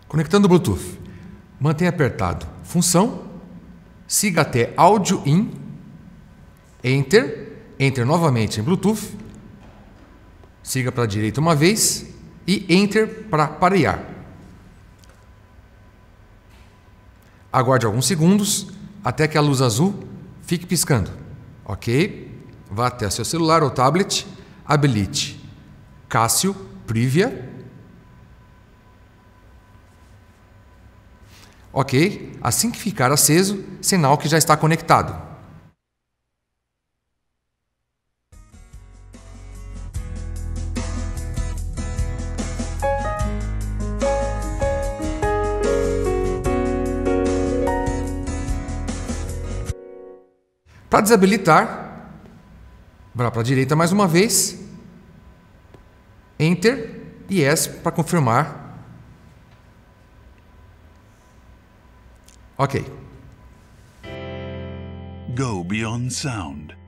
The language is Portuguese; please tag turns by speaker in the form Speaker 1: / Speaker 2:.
Speaker 1: Conectando o Bluetooth. Mantenha apertado função, siga até áudio in, Enter, Enter novamente em Bluetooth, siga para a direita uma vez e Enter para parear. Aguarde alguns segundos até que a luz azul fique piscando. Ok? Vá até seu celular ou tablet, habilite Casio Privia. Ok, assim que ficar aceso, sinal que já está conectado. Para desabilitar, vá para a direita mais uma vez, Enter e Yes para confirmar. Ok.
Speaker 2: Go beyond sound.